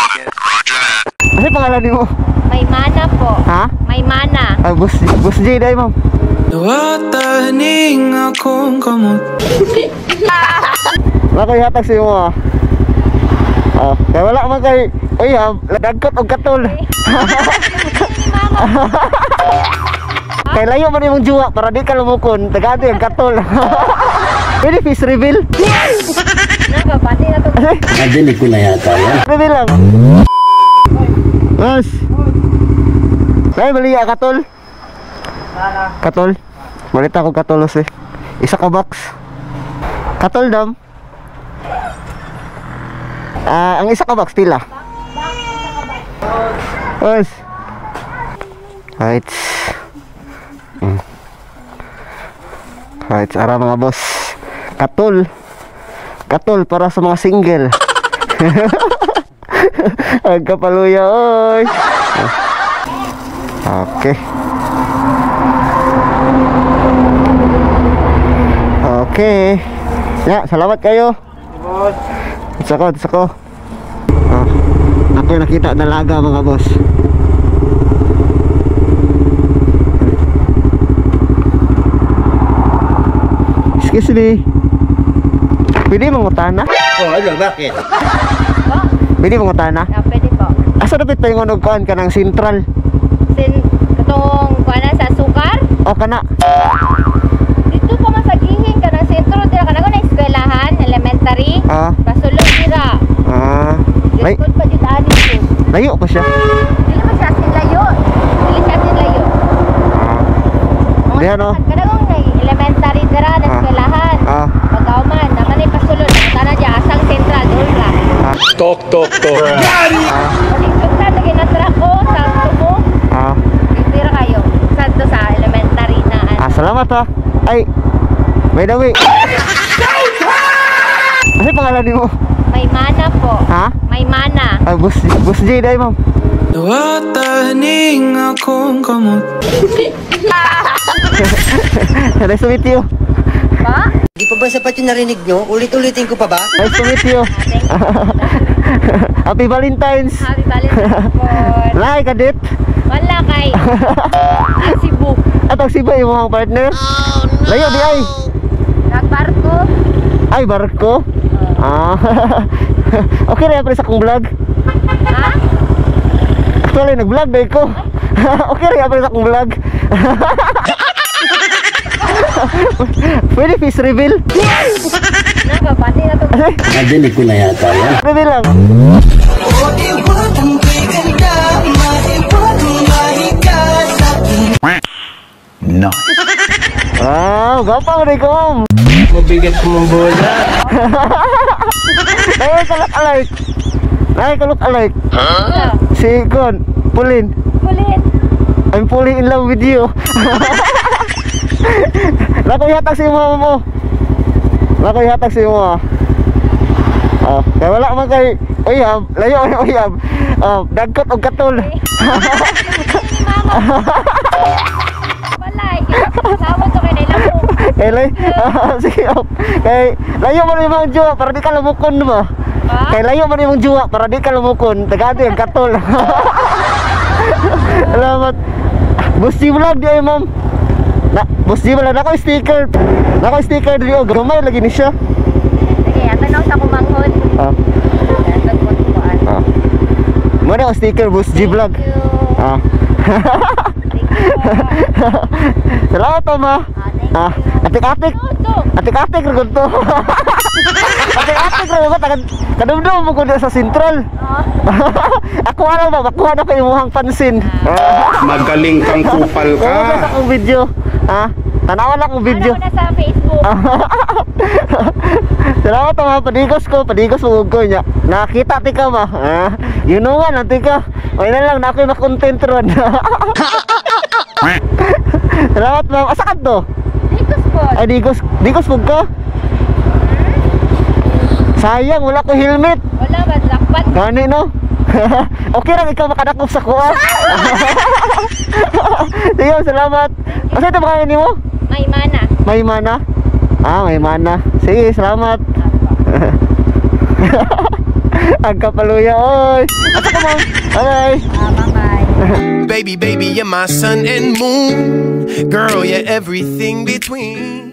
Ano pangalan mo? May mana po. Ha? May mana. Ah, Boss J dahil ma'am. Nawataning akong kamot. Nakoy hatag sa mo ah. Oh, kaya wala man kay uyab, dagkot og katol. Kay layo man imong juwa para di ka lumukon, tagado yung katol. Pwede face reveal? Nakapati na to. Nadinig ko na yata yan. Reveal lang. Mas. Kaya bali ya katol. Katol. Balita ko katolos eh. Isa ka box. Katol dam. Ang isa ka box tila. Mas. Right. Right, ara mga boss. Katol. Katol para sa mga single. Ang kapaluya oy. Okay. Okay. Ya, salamat kayo. Boss. It's ako. Ako yung nakita dalaga mga boss. Excuse me. Pwede mangutana? Oh, ano, bakit? Pwede mangutana? Pwede po. Asa dapat pa yung unugan ka ng sentral? Katong kuana sa sukar? O kana? Dito pa masagihin ka ng sentro. Dira ka na na eskwelahan, elementary. Pasulod dira. Lay Good pa dito ani ko. layo pa siya. Dili pa siya sinlayo. Diyan o. Kadagong na elementary dira na eskwelahan. Pagkauman, naman ay pasulod. Tana diya asang sentral dura. Tok. Sa lagi na truck ko sa tubo. Dira kayo. Santo sa elementary na. Salamat ha. Ay, by the way. Ano pangalan mo? May mana po. Ha? May mana. Boss J dahil ma'am. Nawataning akong kamot. Nice to meet you. Ba? Di pa ba sapat yung narinig nyo? Ulit-ulitin ko pa ba? Nice to meet you. Happy Valentine's. Happy Valentine's po. Lai kadit. Wala kay. Cebu. Atong siba yung mga partner. Layo di ay. Nagbarko. Ay barko. Okay rin pre sa kong vlog. Ha? Actually nag-vlog dahil ko. Okay rin pre sa kong vlog. Pwede face reveal? Nakapati na to. Nadinig ko na yata yan. Reveal lang. No. Wow, gapang rin ko ma'am. Mabigat ko mong bola. Ay, kalok-alike. Ay, kalok-alike. Si Gon, Pulin. I'm fully in love with you. Nakoy hatag si mama mo. Nakoy hatag si mo. Kaya wala man kay uyab, layo man uyab. Dagkot og katol. Wala eh. Sama to kay nila mo. Elay. Sige. Kay layo man imong juwa para di ka lumukon ba? Kay layo man imong juwa para di ka lumukon. Tagado yung katol. Salamat. Boss G vlog di ay ma'am. Boss G vlog ako sticker. Nako sticker diri og gamay lagi ni siya. Sige, atanaw sa kumanghon. Mo na sticker Boss G vlog. Salamat ma. Atik-atik. Atik-atik ra gud to. Atik-atik ra gud kadumdum mo ko sa sentral. Ako ano ba, makuha na kayo muhang pansin. Magaling kang kupal ka. Sa akong video. Tanawan lang akong video. Ano na sa Facebook. Salamat ma, padigos mo ko niya. Nakita ti ka ma. You know nga nanti ka. Okay na lang na ako'y makontent ron. Salamat ma'am. Asa ka to? Digos po. Ay digos po ka? Sayang wala ko helmet. Wala ba lakbat? Gani no? Okay lang ikaw makadakop sa kuha. Sige, salamat. Asa ito ba kayo mo? May mana. May mana? May mana. Sige, salamat. Ang kapaluya, oy. Asa ka, ma'am? Bye-bye. Bye-bye. Baby, baby, you're my sun and moon. Girl, you're everything between.